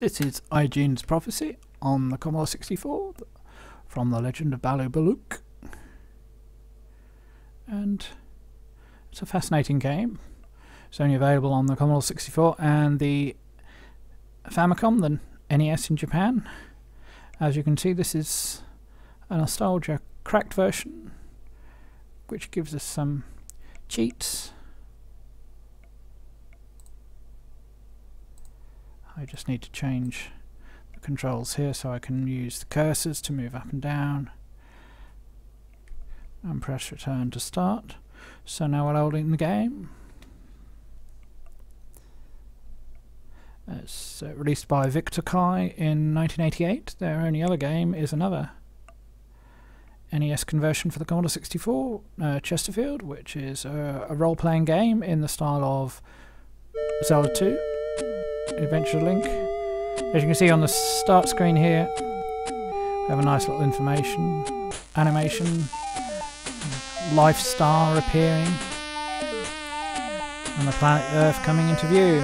This is Aigina's Prophecy on the Commodore 64 from The Legend of Balu Baluk, and it's a fascinating game. It's only available on the Commodore 64 and the Famicom, the NES in Japan. As you can see, this is a nostalgia cracked version which gives us some cheats. I just need to change the controls here so I can use the cursors to move up and down and press return to start. So now we're loading the game. It's released by Vic Tokai in 1988. Their only other game is another NES conversion for the Commodore 64, Chesterfield, which is a role-playing game in the style of Zelda 2. Adventure Link. As you can see on the start screen here, we have a nice little information animation, life star appearing, and the planet Earth coming into view.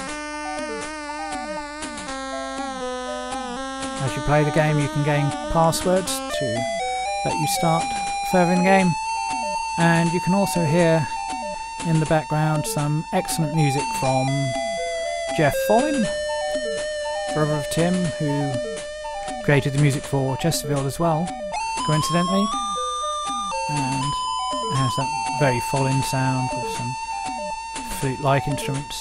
As you play the game, you can gain passwords to let you start further in the game, and you can also hear in the background some excellent music from Jeff Follin, brother of Tim, who created the music for Chesterfield as well, coincidentally, and it has that very Follin sound with some flute-like instruments.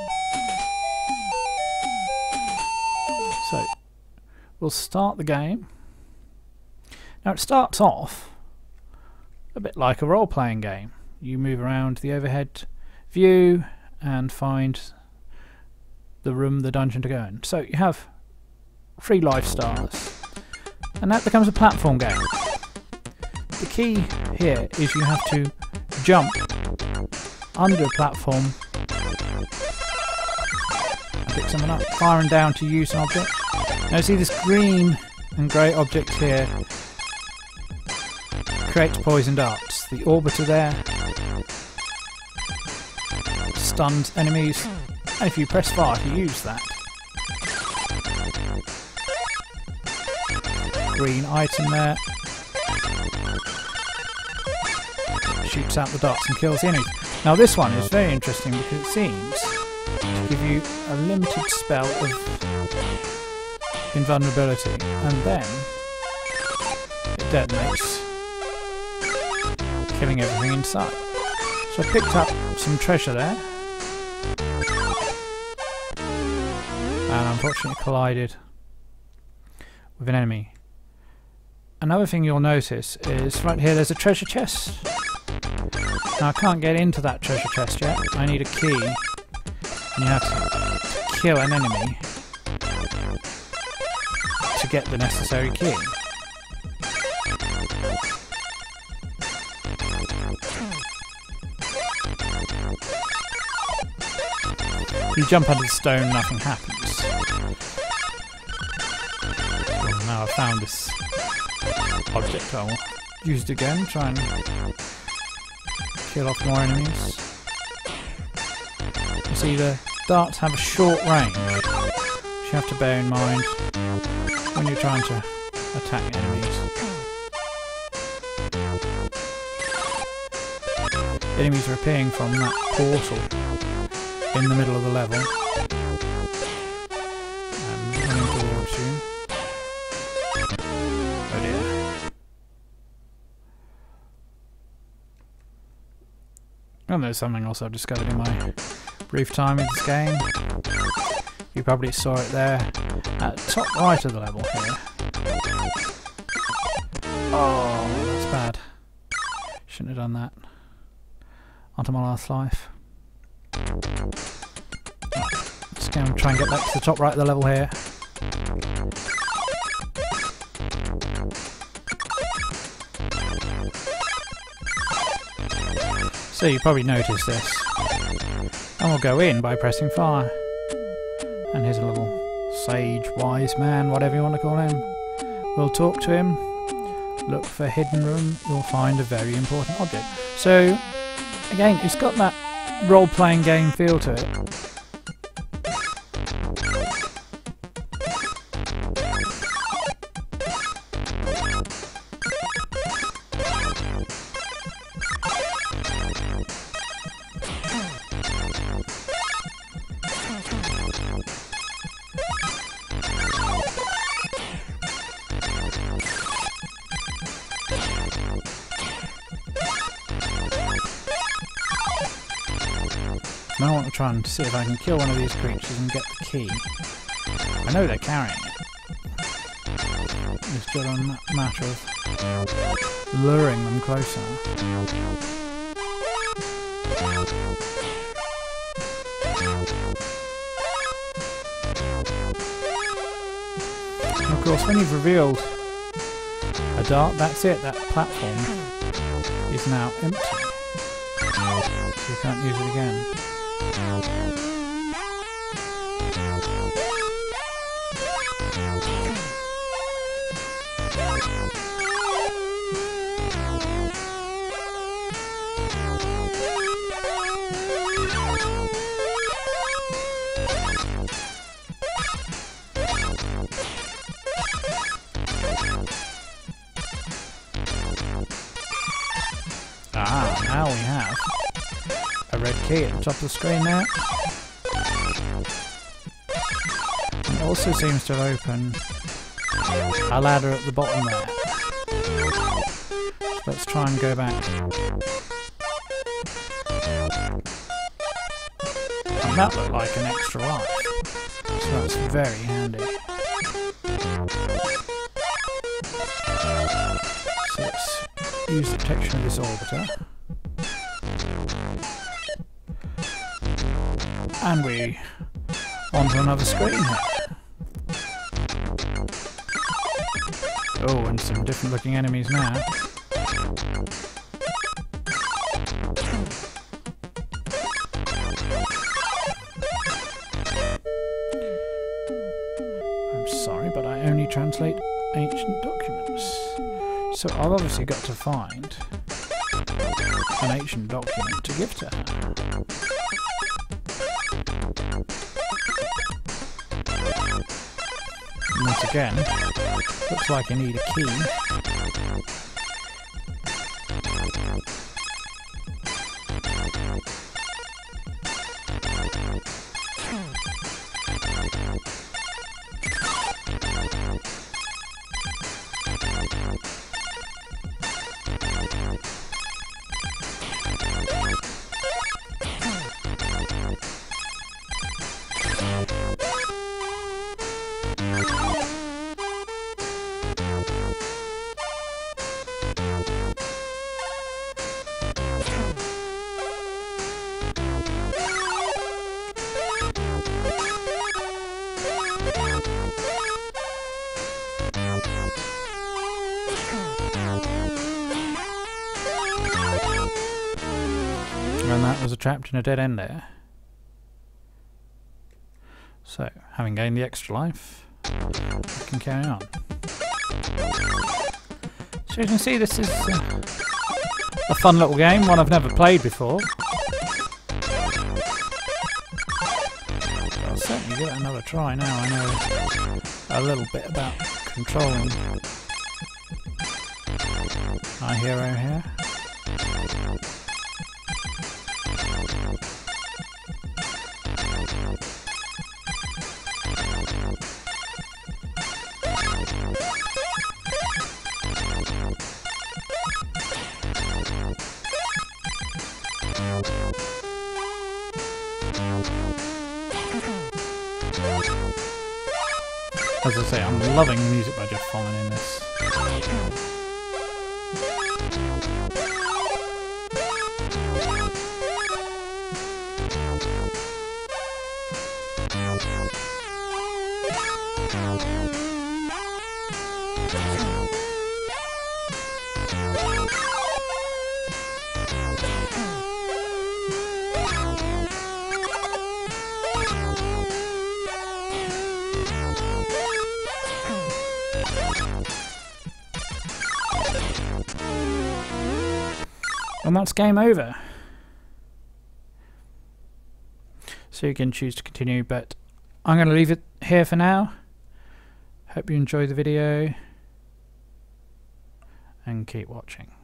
So, we'll start the game. Now it starts off a bit like a role-playing game. You move around the overhead view and find the room, the dungeon to go in. So you have 3 life stars, and that becomes a platform game. The key here is you have to jump under a platform, pick someone up, fire and down to use an object. Now see this green and grey object here creates poison darts. The orbiter there stuns enemies, and if you press fire to use that, green item there shoots out the darts and kills the enemies. Now this one is very interesting because it seems to give you a limited spell of invulnerability, and then it detonates, killing everything inside. So I picked up some treasure there, and unfortunately collided with an enemy. Another thing you'll notice is right here there's a treasure chest. Now I can't get into that treasure chest yet. I need a key, and you have to kill an enemy to get the necessary key. You jump under the stone, nothing happens. Well, now I've found this object, I'll use it again, try and kill off more enemies. You see the darts have a short range, which you have to bear in mind when you're trying to attack enemies. Enemies are appearing from that portal in the middle of the level and running towards you. Oh dear. And there's something else I've discovered in my brief time in this game. You probably saw it there at the top right of the level here. Oh, that's bad. Shouldn't have done that. Onto my last life. Just going to try and get back to the top right of the level here. So you probably noticed this. And we'll go in by pressing fire. And here's a little sage, wise man, whatever you want to call him. We'll talk to him. Look for hidden room. You'll find a very important object. So again, it's got that role-playing game feel to it. Now I want to try and see if I can kill one of these creatures and get the key. I know they're carrying it. It's just a matter of luring them closer. And of course, when you've revealed a dart, that's it. That platform is now empty. So you can't use it again. Ah, now we have a red key at the top of the screen there. And it also seems to open a ladder at the bottom there. So let's try and go back. And that looked like an extra life. So that's very handy. So let's use the protection of this orbiter. And we onto another screen here. Oh, and some different looking enemies now. I'm sorry, but I only translate ancient documents. So I've obviously got to find an ancient document to give to her. And once again, looks like I need a key. And that was trapped in a dead end there. So, having gained the extra life, I can carry on. So you can see this is a fun little game, one I've never played before. I'll certainly give it another try now I know a little bit about controlling our hero here. As I say, I'm loving the music by Jeff Foreman in this. And that's game over. So you can choose to continue, but I'm going to leave it here for now. Hope you enjoy the video and keep watching.